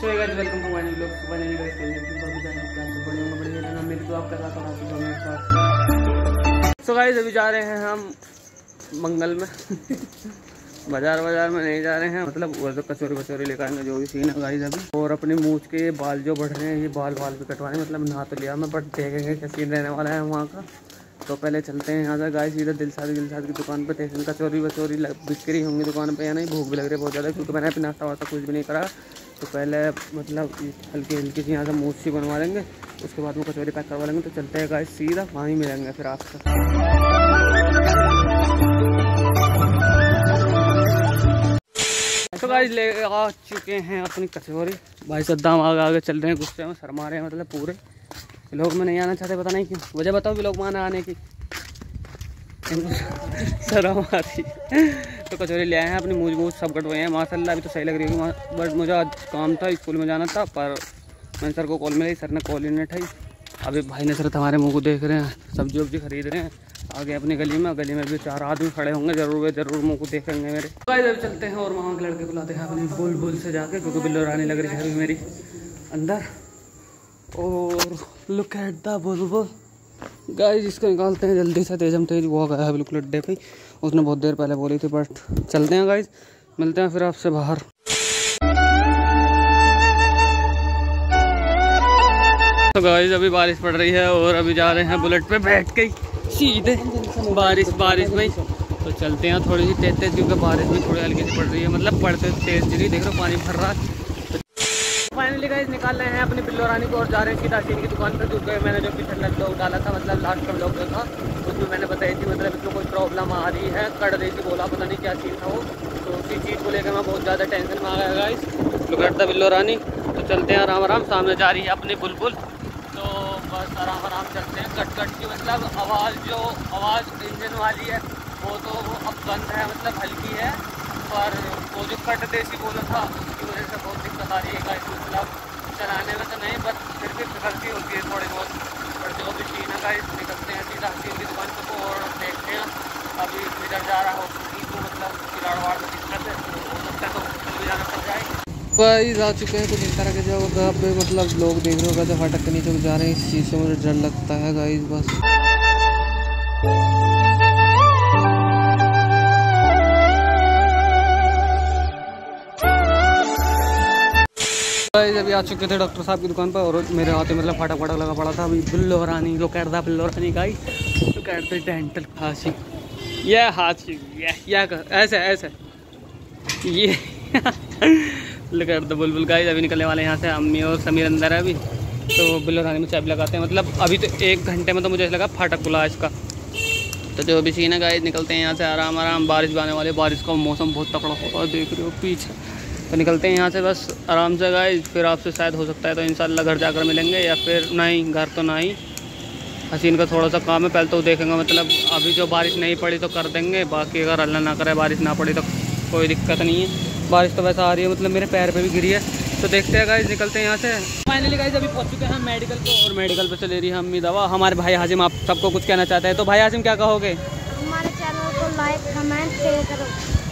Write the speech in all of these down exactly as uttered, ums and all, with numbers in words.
So guys welcome to my new vlog. Finally guys बढ़िया बढ़िया रहना मेरी तो आपका साथ होना मेरे साथ। सो गाइस अभी जा रहे हैं हम मंगल में बाजार बाजार में नहीं जा रहे हैं, मतलब वो तो कचौरी कचौरी लेकर आएंगे जो भी सीन है गाइस अभी। और अपने मूछ के बाल जो बढ़ रहे हैं ये बाल बाल भी कटवाने, मतलब नहा तो लिया मैं बट देखेंगे क्या सीन रहने वाला है वहाँ का। तो पहले चलते हैं यहाँ से गाइस सीधा दिलशाद दिलशाद की दुकान पर, देखते हैं कचौरी वचौरी बिक्री होंगी दुकान पे या नहीं। भूख भी लग रही है बहुत ज़्यादा क्योंकि मैंने अपना नाश्ता वास्ता कुछ भी नहीं करा। तो पहले मतलब हल्की हल्की सी यहाँ से मूछ सी बनवा लेंगे, उसके बाद में कचौरी पैक करवा लेंगे। तो चलते हैं गाइस सीधा वहाँ ही मिलेंगे फिर आपसे। तो गाइस ले आ चुके हैं अपनी कचौरी। भाई सद्दाम आगे आगे चल रहे हैं, गुस्से में शर्मा रहे हैं, मतलब पूरे लोग में नहीं आना चाहते, पता नहीं क्यों। वजह बताओ भी लोग में आने की शर्म आती। तो कचौरी ले आए हैं, अपनी मूछ मूछ सब कटवाए हैं माशाल्लाह। अभी तो सही लग रही होगी बट मुझे आज काम था, स्कूल में जाना था, पर मैंने सर को कॉल मिलाई, सर ने कॉल ही नहीं उठाई। अभी भाई ने सर हमारे मुँह को देख रहे हैं, सब्जी वब्जी खरीद रहे हैं आगे अपनी गली में। गली में भी चार आदमी खड़े होंगे, जरूर वे जरूर मुँह को देखेंगे मेरे। भाई जब चलते हैं और वहाँ के लड़के बुलाते हैं अपनी बुल बुल से जाके, क्योंकि बिल्लो रानी लग रही है अभी मेरी अंदर। और look at the bulbul guys, इसको निकालते हैं जल्दी से। तेजम तेज वो गया है बिल्कुल अड्डे पे, उसने बहुत देर पहले बोली थी बट चलते हैं गाइस, मिलते हैं फिर आपसे बाहर। तो गाइस अभी बारिश पड़ रही है और अभी जा रहे हैं बुलेट पे बैठ के सीधे बारिश बारिश में। तो चलते हैं थोड़ी सी तेज तेज क्योंकि बारिश भी थोड़ी हल्की सी पड़ रही है, मतलब पड़ते तेज नहीं देख रहे पानी भर रहा है। फाइनली गाइस निकाल रहे हैं अपनी बिल्लो रानी को और जा रहे हैं सीधा सीन की दुकान पर। क्योंकि मैंने जो पिछला ब्लॉग डाला था, मतलब लास्ट का ब्लॉग जो था उसमें मैंने बताई थी मतलब इसमें कोई प्रॉब्लम आ रही है, कट रही थी, बोला पता नहीं क्या सीन था वो। तो उसी चीज़ को लेकर मैं बहुत ज़्यादा टेंशन में आ गया guys. Look at the Billo रानी। तो चलते हैं आराम आराम, सामने जा रही है अपनी बुलबुल। तो बस आराम आराम चलते हैं। कट कट की मतलब आवाज़ जो आवाज़ इंजन वाली है वो तो वो अब बंद है, मतलब हल्की है, पर वो जो कट देसी बोला था उसकी वजह से बहुत दिक्कत आ रही है गाइस। मतलब चलाने में तो नहीं बट फिर भी गलती होती है थोड़ी बहुत। और जो भी सीन है गाइस निकलते हैं सीधा हसीन की दुकान को और देखते हैं। अभी इधर जा रहा हो तो मतलब किराड़वाड़ में दिक्कत है, तो हो सकता है तो कल भी जाना पड़ जाए। गाइस आ चुके हैं कुछ इस तरह के जगह पे, मतलब लोग देख रहे हो जब फाटक के नीचे जा रहे हैं, इस चीज़ से मुझे डर लगता है गाइस। बस गाइस अभी आ चुके थे डॉक्टर साहब की दुकान पर और मेरे हाथ में मतलब फाटक फाटक लगा पड़ा था। अभी बिल्लो रानी look at the Billo Rani guys, look at the dental खांसी, ये हाथी ये या ऐसे ऐसे ये look at the bulbul guys. अभी निकलने वाले हैं यहाँ से, अम्मी और समीर अंदर है अभी। तो बिल्लो रानी में चाबी लगाते हैं, मतलब अभी तो एक घंटे में तो मुझे लगा फाटक खुला इसका। तो जो भी सीन है गाइस निकलते हैं यहाँ से आराम आराम। बारिश भी आने वाली, बारिश का मौसम बहुत तकड़ा होगा देख रहे हो पीछे। तो निकलते हैं यहाँ से बस आराम से गाइस, फिर आपसे शायद हो सकता है तो इंशाल्लाह घर जाकर मिलेंगे, या फिर नहीं घर तो नहीं। हसीन का थोड़ा सा काम है पहले तो देखेंगे, मतलब अभी जो बारिश नहीं पड़ी तो कर देंगे, बाकी अगर अल्लाह ना करे बारिश ना पड़ी तो कोई दिक्कत नहीं है। बारिश तो वैसा आ रही है, मतलब मेरे पैर पे भी गिरी है। तो देखते हैं गाइस निकलते हैं यहाँ से। फाइनली गाइस अभी पहुँच चुके हैं मेडिकल पे और मेडिकल पे से ले रही है अम्मी दवा। हमारे भाई हाजिम आप सबको कुछ कहना चाहते हैं, तो भाई हाजिम क्या कहोगे? हमारे चैनल को लाइक कमेंट शेयर करो।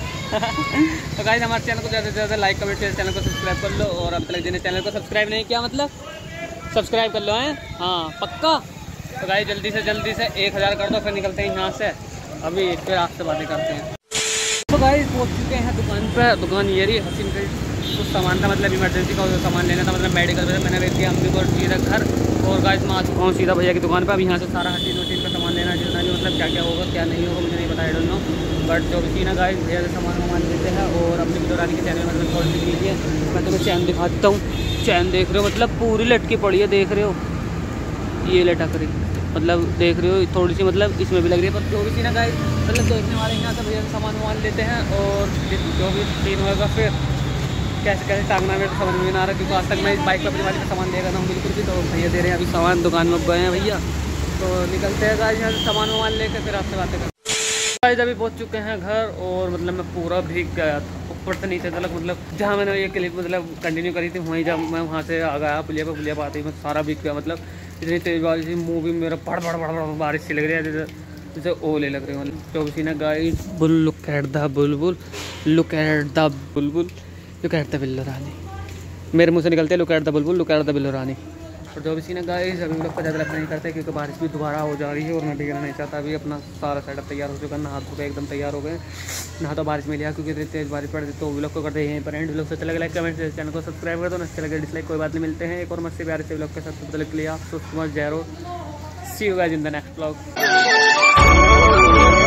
तो गाइस हमारे चैनल को ज़्यादा से ज़्यादा लाइक कमेंट शेयर, चैनल को सब्सक्राइब कर लो। और अब तक जिन्हें चैनल को सब्सक्राइब नहीं किया मतलब सब्सक्राइब कर लो हैं, हाँ पक्का। तो गाइस जल्दी से जल्दी से एक हज़ार कर दो, फिर निकलते हैं यहाँ से। अभी फिर आपसे बातें करते हैं। तो गाइस पहुँच चुके हैं दुकान पर। दुकान ये रही हसीन का कुछ सामान था, मतलब इमरजेंसी का सामान लेना था, मतलब मेडिकल पे मैंने भेज दिया अम्मी को सीधा घर। और गाइस मैं आ चुका हूँ सीधा भैया की दुकान पर। अब यहाँ से सारा हसीन वसीन का सामान लेना जितना भी, मतलब क्या क्या होगा क्या नहीं होगा मुझे नहीं पता, आई डोंट नो। बट जो भी सीन है गाइस भैया से सामान वामान लेते हैं और अपनी बिल्लो रानी के चैनल में मतलब थोड़ी सी लीजिए। मैं तुम्हें चैन दिखाता हूँ, चैन देख रहे हो मतलब पूरी लटकी पड़ी है, देख रहे हो ये लटक रही, मतलब देख रहे हो थोड़ी सी, मतलब इसमें भी लग रही है। पर जो भी सीन है गाइस मतलब देखने वाले यहाँ से भैया से सामान वामान लेते हैं और जो भी सीन होगा फिर कैसे कैसे टांगना मेरे समझ में नहीं आ रहा, क्योंकि आज तक मैं इस बाइक पर अपनी वाली का सामान देगा ना बिल्कुल भी। तो भैया दे रहे हैं अभी सामान, दुकान में गए हैं भैया। तो निकलते हैं गाइस यहाँ से सामान वामान लेकर फिर आपसे बातें करते हैं। गाइस अभी पहुँच चुके हैं घर और मतलब मैं पूरा भीग गया था ऊपर से नीचे तक, मतलब जहाँ मैंने ये क्लिप मतलब कंटिन्यू करी थी वहीं जब मैं वहाँ से आ गया पुलिया पर, पुलिया पर आते ही मैं सारा भीग गया। मतलब इतनी तेज बारिश थी, मुँह भी मेरा बड़ बड़ बड़ बड़ बारिश सी लग रही है, जैसे जैसे ओले लग रहे हैं। मतलब जो भी सीन है गाइस बुल look at the bulbul, look at the bulbul, look at the Billo Rani. मेरे मुंह से निकलते look at the bulbul, look at the Billurani. और जो भी सीन है गाइस, अभी लोग को ज़्यादा लग नहीं करते क्योंकि बारिश भी दोबारा हो जा रही है और मैं भीगना नहीं चाहता। अभी अपना सारा सेटअप तैयार हो चुका है, नहा धो के एकदम तैयार हो गए। नहा तो बारिश में लिया क्योंकि इतनी तेज़ बारिश पड़ रही, तो व्लॉग को करते हैं यहीं पर एंड। व्लॉग से चले लाइक कमेंट से चैनल को सब्सक्राइब कर दो, अच्छे लगे डिसलाइक कोई बात नहीं। मिलते हैं एक और मस्ती प्यारे से व्लॉग के साथ, तब तक के लिए आप सुस्त मच जैरो। See you guys in the next vlog.